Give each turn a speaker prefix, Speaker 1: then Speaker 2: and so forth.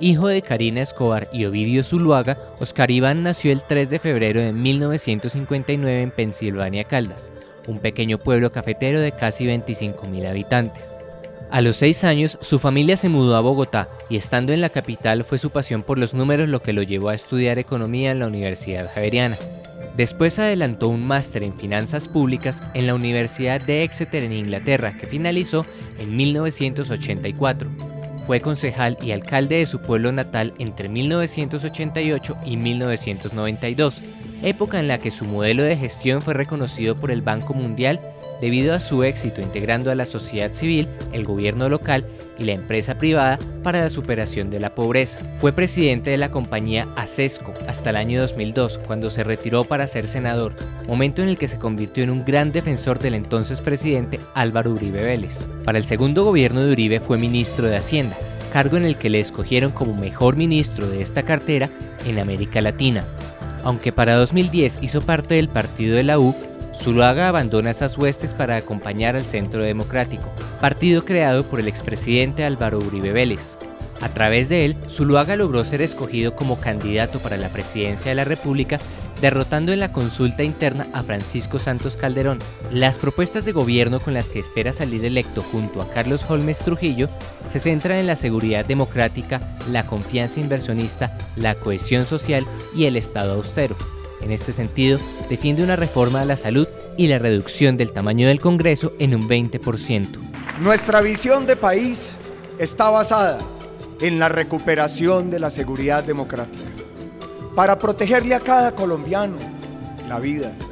Speaker 1: Hijo de Karina Escobar y Ovidio Zuluaga, Oscar Iván nació el 3 de febrero de 1959 en Pensilvania, Caldas, un pequeño pueblo cafetero de casi 25.000 habitantes. A los 6 años, su familia se mudó a Bogotá y estando en la capital fue su pasión por los números lo que lo llevó a estudiar economía en la Universidad Javeriana. Después adelantó un máster en finanzas públicas en la Universidad de Exeter en Inglaterra, que finalizó en 1984. Fue concejal y alcalde de su pueblo natal entre 1988 y 1992, época en la que su modelo de gestión fue reconocido por el Banco Mundial debido a su éxito integrando a la sociedad civil, el gobierno local y la empresa privada para la superación de la pobreza. Fue presidente de la compañía Acesco hasta el año 2002, cuando se retiró para ser senador, momento en el que se convirtió en un gran defensor del entonces presidente Álvaro Uribe Vélez. Para el segundo gobierno de Uribe fue ministro de Hacienda, cargo en el que le escogieron como mejor ministro de esta cartera en América Latina. Aunque para 2010 hizo parte del partido de la U, Zuluaga abandona esas huestes para acompañar al Centro Democrático, partido creado por el expresidente Álvaro Uribe Vélez. A través de él, Zuluaga logró ser escogido como candidato para la presidencia de la República, derrotando en la consulta interna a Francisco Santos Calderón. Las propuestas de gobierno con las que espera salir electo junto a Carlos Holmes Trujillo se centran en la seguridad democrática, la confianza inversionista, la cohesión social y el Estado austero. En este sentido, defiende una reforma a la salud y la reducción del tamaño del Congreso en un 20%.
Speaker 2: Nuestra visión de país está basada en la recuperación de la seguridad democrática para protegerle a cada colombiano la vida,